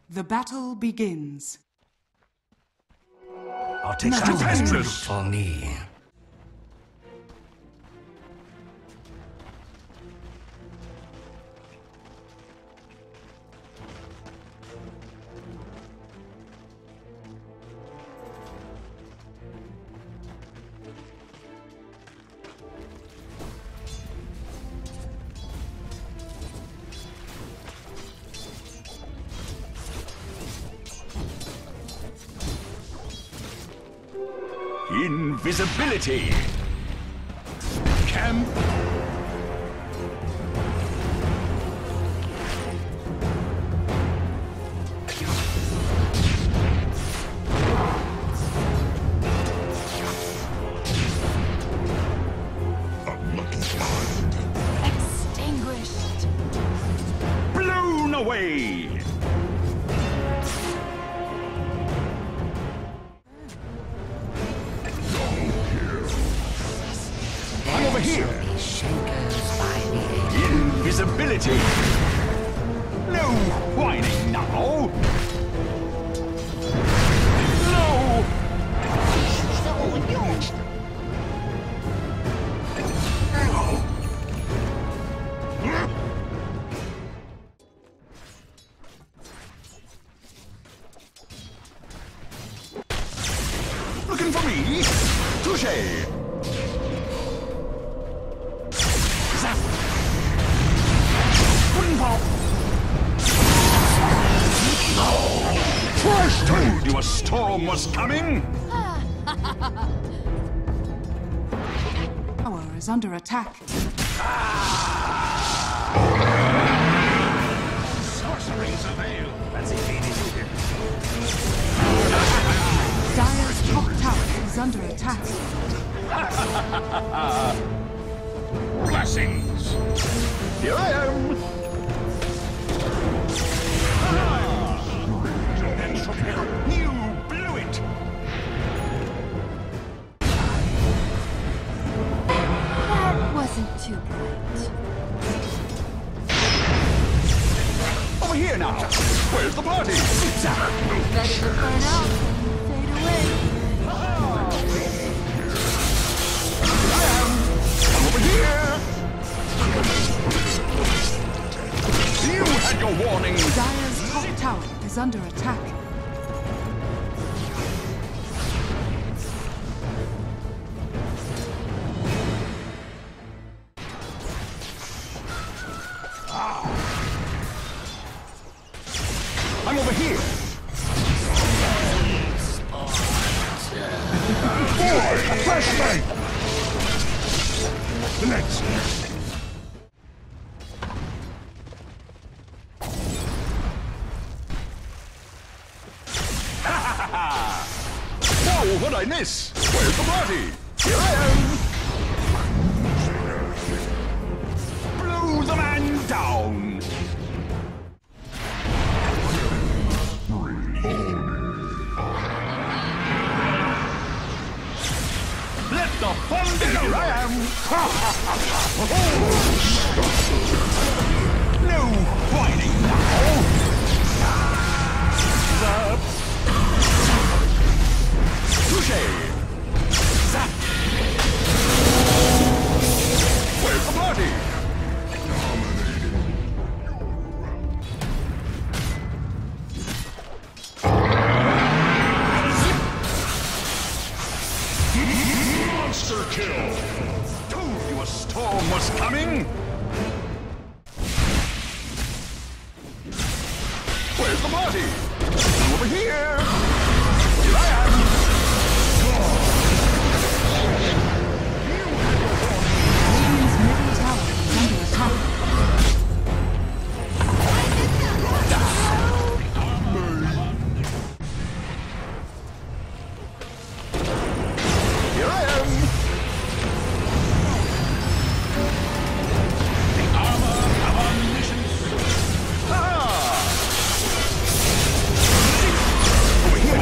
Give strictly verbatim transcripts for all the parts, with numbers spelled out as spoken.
The battle begins. I'll take No. some for me. Invisibility! Camp! Extinguished! Blown away! Over here! Invisibility! No whining now! No! Looking for me? Touché! First told you a storm was coming! Tower is under attack. Sorceries avail! Fancy being here. Dire's top tower is under attack. Blessings! Here I am! You blew it! That wasn't too bright. Over here now! Where's the party? Better to burn out than fade away. I am! Come over here! You had your warning! Dire's top tower is under attack. I'm over here! Boy, a flashlight! Let's... Whoa, what'd I miss? Where's the party? Here I am! Blew the man down! Let the fun begin! Here I am! No whining now! The... Touché! Zap! Where's the party? Monster kill! Told you a storm was coming! Where's the party? I'm over here! Here I am! Radiant's middle tower is under attack. Here I am! The armor of omniscience! Ah! Over here!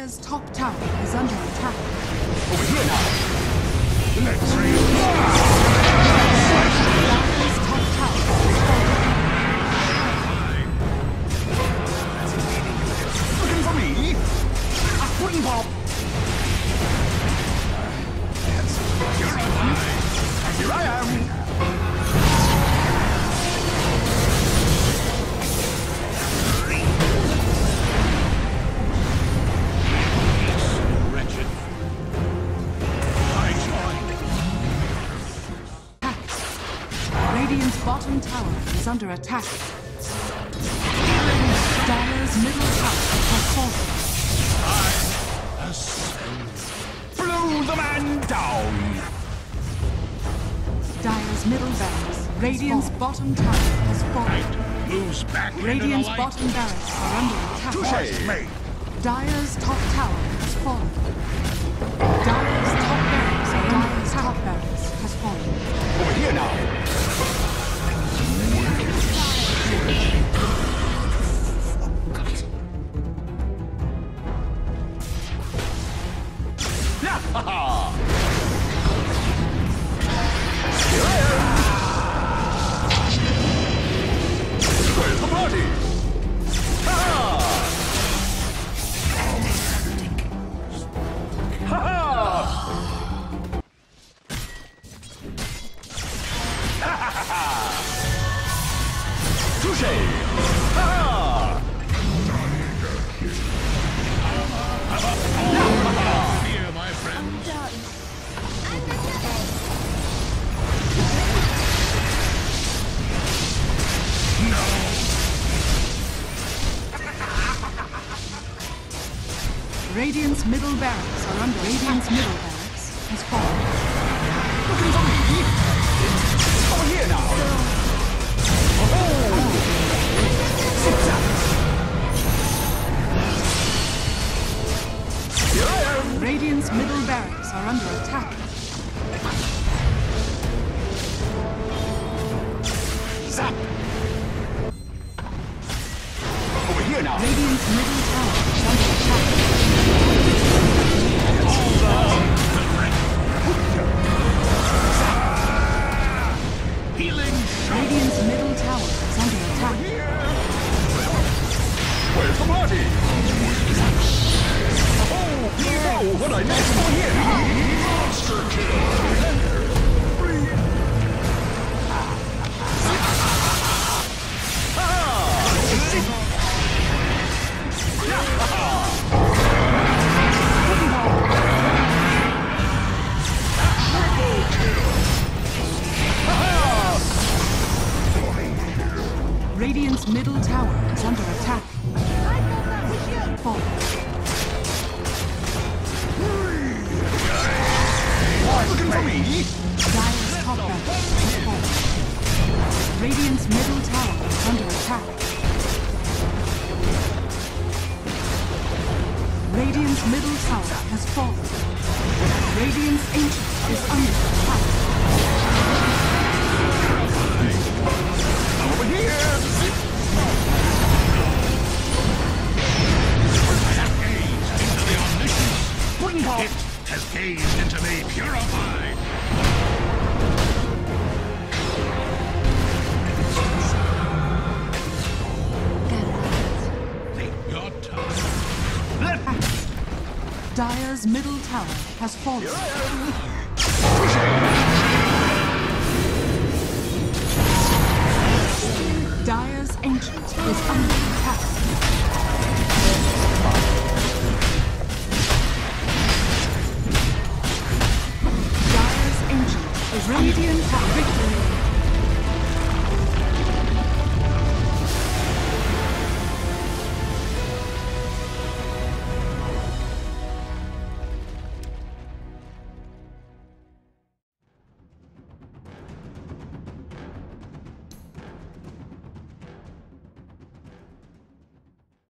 Dire's top tower is under attack. Over here now. Let's read. Dire's top tower is falling. Looking for me? A pudding pop. You're alive. Here I am. Radiant's bottom tower is under attack. Dire's middle tower has fallen. Blew the man down. Dire's middle barracks. Radiant's bottom tower has fallen. Moves back Radiant's bottom barracks are under attack. Touche, mate. Dire's top tower has fallen. Dire's top barracks are under Dire's top barracks has fallen. Over here now. Where's the party? Ha! Ha! Touche! Ha! Here, my friends. Radiant's middle barracks are under Radiant's middle barracks has fallen. Looking for me? Over here now. Oh! Zip-zap. Here I am. Radiant's middle barracks are under attack. Zap. Over here now. Radiant's middle tower is under attack. Healing. Radiant's middle tower is under attack. Where's the party? Oh, you know what I need for here. Monster kill. Radiant's middle tower is under attack. Fall. Looking for me? Dire's top barracks has fallen. Radiant's middle tower is under attack. Radiant's middle tower has fallen. Radiant's ancient is under attack. Over here! Into the omniscience! Pudding pop! It has gazed into me purified! Take your time. Dire's middle tower has fallen. Dire's ancient is under attack. Dire's ancient is radiant at victory.